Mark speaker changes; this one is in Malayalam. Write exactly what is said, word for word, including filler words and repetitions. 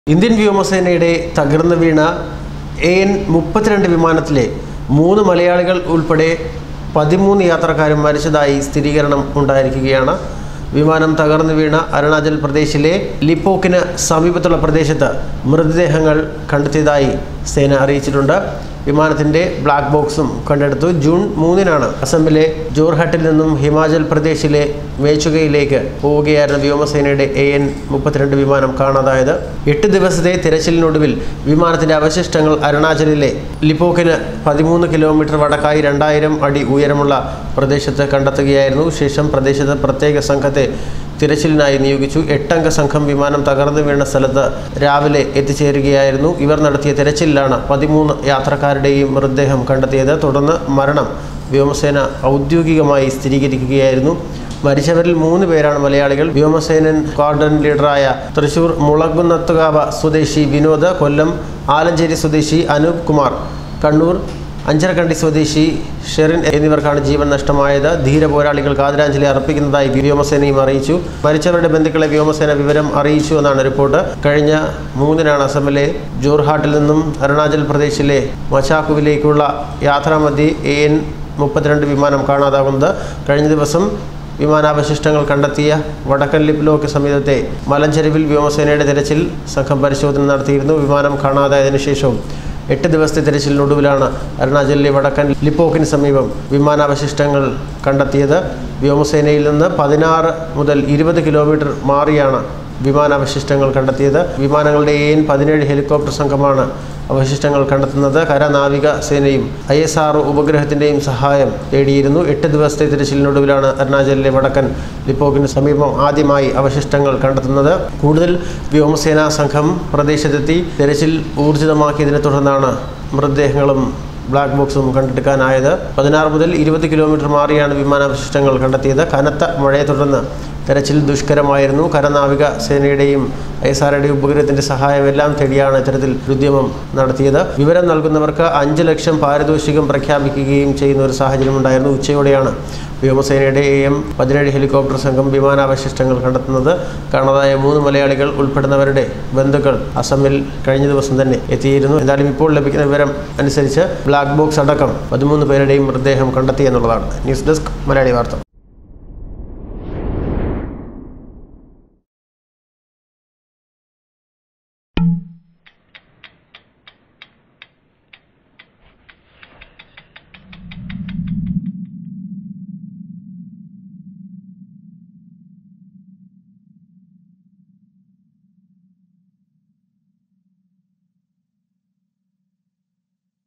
Speaker 1: ഇന്ത്യൻ വ്യോമസേനയുടെ തകർന്നു വീണ എ എൻ മുപ്പത്തിരണ്ട് വിമാനത്തിലെ മൂന്ന് മലയാളികൾ ഉൾപ്പെടെ പതിമൂന്ന് യാത്രക്കാരും മരിച്ചതായി സ്ഥിരീകരണം ഉണ്ടായിരിക്കുകയാണ്. വിമാനം തകർന്നു വീണ അരുണാചൽ പ്രദേശിലെ ലിപ്പോക്കിന് സമീപത്തുള്ള പ്രദേശത്ത് മൃതദേഹങ്ങൾ കണ്ടെത്തിയതായി സേന അറിയിച്ചിട്ടുണ്ട്. വിമാനത്തിൻ്റെ ബ്ലാക്ക് ബോക്സും കണ്ടെടുത്തു. ജൂൺ മൂന്നിനാണ് അസമിലെ ജോർഹട്ടിൽ നിന്നും ഹിമാചൽ പ്രദേശിലെ മേച്ചുകയിലേക്ക് പോവുകയായിരുന്ന വ്യോമസേനയുടെ എ എൻ മുപ്പത്തിരണ്ട് വിമാനം കാണാതായത്. എട്ട് ദിവസത്തെ തിരച്ചിലിനൊടുവിൽ വിമാനത്തിൻ്റെ അവശിഷ്ടങ്ങൾ അരുണാചലിലെ ലിപ്പോക്കിന് പതിമൂന്ന് കിലോമീറ്റർ വടക്കായി രണ്ടായിരം അടി ഉയരമുള്ള പ്രദേശത്ത് കണ്ടെത്തുകയായിരുന്നു. ശേഷം പ്രദേശത്ത് പ്രത്യേക സംഘത്തെ തിരച്ചിലിനായി നിയോഗിച്ചു. എട്ടംഗ സംഘം വിമാനം തകർന്നു വീണ സ്ഥലത്ത് രാവിലെ എത്തിച്ചേരുകയായിരുന്നു. ഇവർ നടത്തിയ തിരച്ചിലിലാണ് പതിമൂന്ന് യാത്രക്കാരുടെയും മൃതദേഹം കണ്ടെത്തിയത്. തുടർന്ന് മരണം വ്യോമസേന ഔദ്യോഗികമായി സ്ഥിരീകരിക്കുകയായിരുന്നു. മരിച്ചവരിൽ മൂന്ന് പേരാണ് മലയാളികൾ. വ്യോമസേനൻ സ്ക്വാഡ്രൺ ലീഡറായ തൃശൂർ മുളകുന്നത്തുകാവ് സ്വദേശി വിനോദ്, കൊല്ലം ആലഞ്ചേരി സ്വദേശി അനൂപ് കുമാർ, കണ്ണൂർ അഞ്ചരക്കണ്ടി സ്വദേശി ഷെറിൻ എന്നിവർക്കാണ് ജീവൻ നഷ്ടമായത്. ധീര പോരാളികൾക്ക് ആദരാഞ്ജലി അർപ്പിക്കുന്നതായി വ്യോമസേനയും അറിയിച്ചു. മരിച്ചവരുടെ ബന്ധുക്കളെ വ്യോമസേന വിവരം അറിയിച്ചു എന്നാണ് റിപ്പോർട്ട്. കഴിഞ്ഞ മൂന്നിനാണ് അസമിലെ ജോർഹാട്ടിൽ നിന്നും അരുണാചൽ പ്രദേശിലെ മച്ചാക്കുവിലേക്കുള്ള യാത്രാമധ്യേ എ എൻ മുപ്പത്തിരണ്ട് വിമാനം കാണാതാകുന്നത്. കഴിഞ്ഞ ദിവസം വിമാനാവശിഷ്ടങ്ങൾ കണ്ടെത്തിയ വടക്കൻ ലിപ്ലോക്ക് സമീപത്തെ മലഞ്ചെരുവിൽ വ്യോമസേനയുടെ തിരച്ചിൽ സംഘം പരിശോധന നടത്തിയിരുന്നു. വിമാനം കാണാതായതിനു ശേഷവും എട്ട് ദിവസത്തെ തിരച്ചിലിനൊടുവിലാണ് അരുണാചലിലെ വടക്കൻ ലിപ്പോക്കിന് സമീപം വിമാനാവശിഷ്ടങ്ങൾ കണ്ടെത്തിയത്. വ്യോമസേനയിൽ നിന്ന് പതിനാറ് മുതൽ ഇരുപത് കിലോമീറ്റർ മാറിയാണ് വിമാനാവശിഷ്ടങ്ങൾ കണ്ടെത്തിയത്. വിമാനങ്ങളുടെ എ എൻ പതിനേഴ് ഹെലികോപ്റ്റർ സംഘമാണ് അവശിഷ്ടങ്ങൾ കണ്ടെത്തുന്നത്. കരനാവിക സേനയും ഐ എസ് ആർ ഉപഗ്രഹത്തിൻ്റെയും സഹായം തേടിയിരുന്നു. എട്ട് ദിവസത്തെ തിരച്ചിലിനൊടുവിലാണ് അരുണാചലിലെ വടക്കൻ ലിപ്പോക്കിന് സമീപം ആദ്യമായി അവശിഷ്ടങ്ങൾ കണ്ടെത്തുന്നത്. കൂടുതൽ വ്യോമസേനാ സംഘം പ്രദേശത്തെത്തി തിരച്ചിൽ ഊർജിതമാക്കിയതിനെ തുടർന്നാണ് മൃതദേഹങ്ങളും ബ്ലാക്ക് ബോക്സും കണ്ടെടുക്കാനായത്. പതിനാറ് മുതൽ ഇരുപത് കിലോമീറ്റർ മാറിയാണ് വിമാനാവശിഷ്ടങ്ങൾ കണ്ടെത്തിയത്. കനത്ത മഴയെ തുടർന്ന് തെരച്ചിൽ ദുഷ്കരമായിരുന്നു. കരനാവിക സേനയുടെയും ഐ എസ് ആറുടെയും ഉപഗ്രഹത്തിൻ്റെ സഹായമെല്ലാം തേടിയാണ് ഇത്തരത്തിൽ ഉദ്യമം നടത്തിയത്. വിവരം നൽകുന്നവർക്ക് അഞ്ച് ലക്ഷം പാരിതോഷികം പ്രഖ്യാപിക്കുകയും ചെയ്യുന്ന ഒരു സാഹചര്യമുണ്ടായിരുന്നു. ഉച്ചയോടെയാണ് വ്യോമസേനയുടെ എ എം പതിനേഴ് ഹെലികോപ്റ്റർ സംഘം വിമാനാവശിഷ്ടങ്ങൾ കണ്ടെത്തുന്നത്. കാണാതായ മൂന്ന് മലയാളികൾ ഉൾപ്പെടുന്നവരുടെ ബന്ധുക്കൾ അസമിൽ കഴിഞ്ഞ ദിവസം തന്നെ എത്തിയിരുന്നു. എന്തായാലും ഇപ്പോൾ ലഭിക്കുന്ന വിവരം അനുസരിച്ച് ബ്ലാക്ക് ബോക്സ് അടക്കം പതിമൂന്ന് പേരുടെയും മൃതദേഹം കണ്ടെത്തി എന്നുള്ളതാണ്. ന്യൂസ് ഡെസ്ക് മലയാളി വാർത്ത.